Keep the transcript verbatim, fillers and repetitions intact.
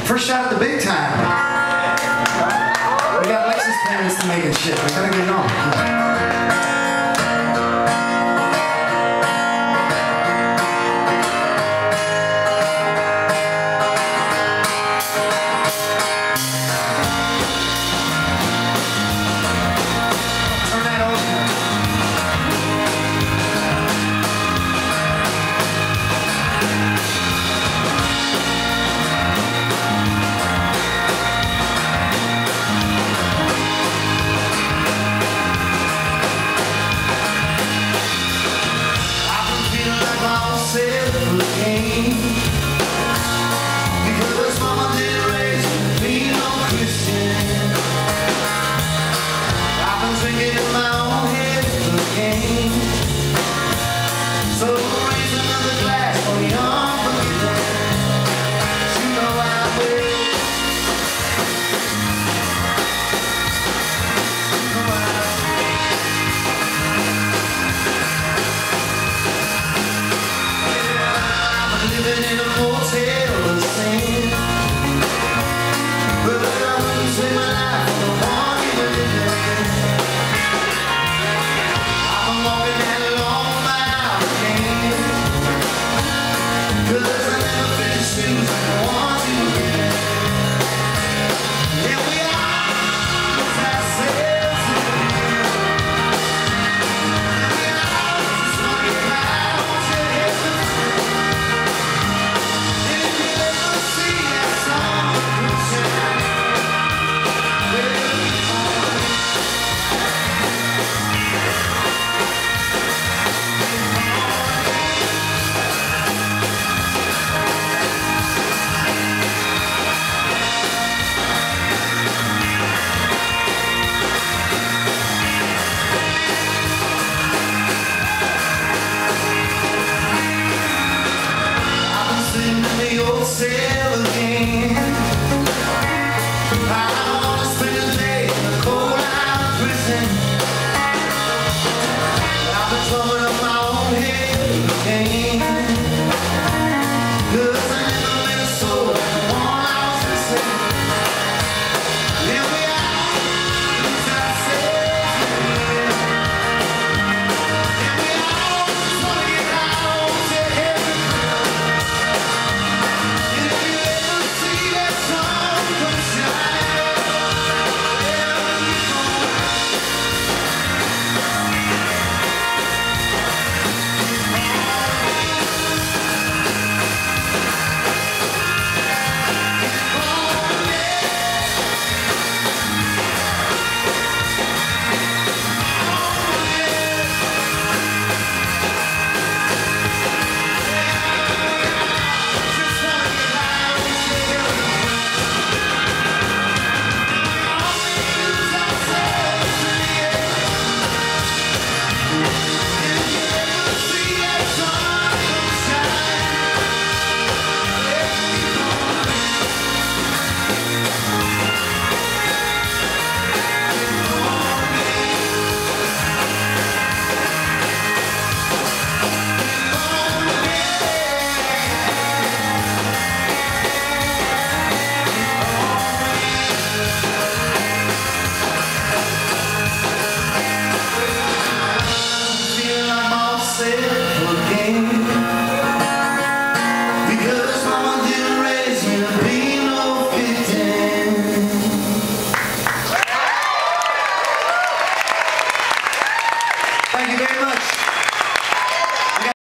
First shot at the big time. We got Lexus parents to make it shit. We gotta get it on. Because mama didn't raise me no Christian, I've been drinking in my own head again. So raise another glass for the unforgiven. You know I will. You know I living in a motel of sand, but I wouldn't trade my life for the one you were living. I've been walking that long mile again, 'cause I never fit the shoes like the ones you were in. Yeah, we are lose ourselves again. We are just running around to heaven. Sail again. I don't want to spend a day in the cold out of prison. I've been throwing up my own head again, 'cause I never met a soul like the one I was missing. Yeah, we all lose ourselves again. Yeah, we all just want to get out to heaven. Because mama didn't raise me to be no fifteen. Thank you very much.